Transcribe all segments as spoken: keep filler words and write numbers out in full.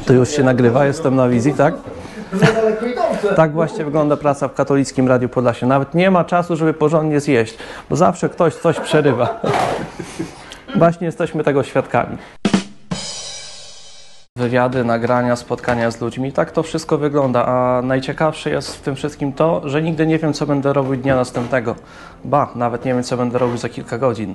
To już się nagrywa, jestem na wizji, tak? Tak właśnie wygląda praca w Katolickim Radiu Podlasie. Nawet nie ma czasu, żeby porządnie zjeść, bo zawsze ktoś coś przerywa. Właśnie jesteśmy tego świadkami. Wywiady, nagrania, spotkania z ludźmi, tak to wszystko wygląda, a najciekawsze jest w tym wszystkim to, że nigdy nie wiem, co będę robił dnia następnego. Ba, nawet nie wiem, co będę robił za kilka godzin.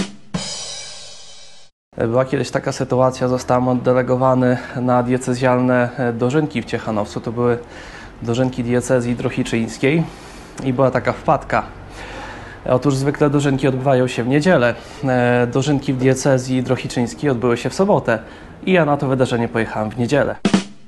Była kiedyś taka sytuacja, zostałem oddelegowany na diecezjalne dożynki w Ciechanowcu. To były dożynki diecezji drohiczyńskiej i była taka wpadka. Otóż zwykle dożynki odbywają się w niedzielę. Dożynki w diecezji drohiczyńskiej odbyły się w sobotę i ja na to wydarzenie pojechałem w niedzielę.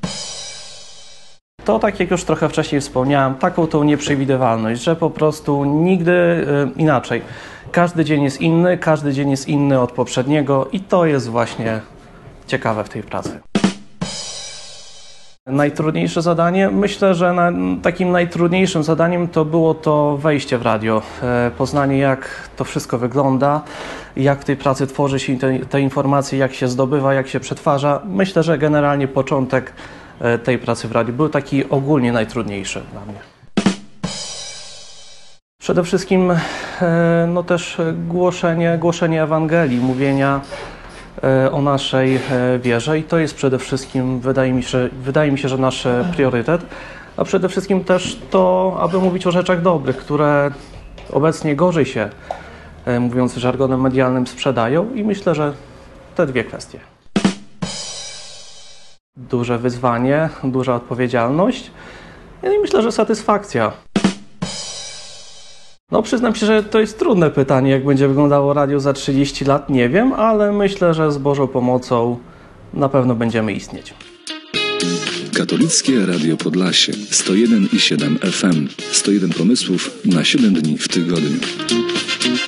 To, tak jak już trochę wcześniej wspomniałem, taką tą nieprzewidywalność, że po prostu nigdy y, inaczej. Każdy dzień jest inny, każdy dzień jest inny od poprzedniego i to jest właśnie ciekawe w tej pracy. Najtrudniejsze zadanie? Myślę, że na, takim najtrudniejszym zadaniem to było to wejście w radio, e, poznanie, jak to wszystko wygląda, jak w tej pracy tworzy się te, te informacje, jak się zdobywa, jak się przetwarza. Myślę, że generalnie początek e, tej pracy w radiu był taki ogólnie najtrudniejszy dla mnie. Przede wszystkim e, no też głoszenie, głoszenie Ewangelii, mówienia o naszej wierze i to jest przede wszystkim, wydaje mi się, wydaje mi się, że nasz priorytet, a przede wszystkim też to, aby mówić o rzeczach dobrych, które obecnie gorzej się, mówiąc żargonem medialnym, sprzedają i myślę, że te dwie kwestie. Duże wyzwanie, duża odpowiedzialność i myślę, że satysfakcja. No przyznam się, że to jest trudne pytanie, jak będzie wyglądało radio za trzydzieści lat, nie wiem, ale myślę, że z Bożą pomocą na pewno będziemy istnieć. Katolickie Radio Podlasie, sto jeden i siedem F M, sto jeden pomysłów na siedem dni w tygodniu.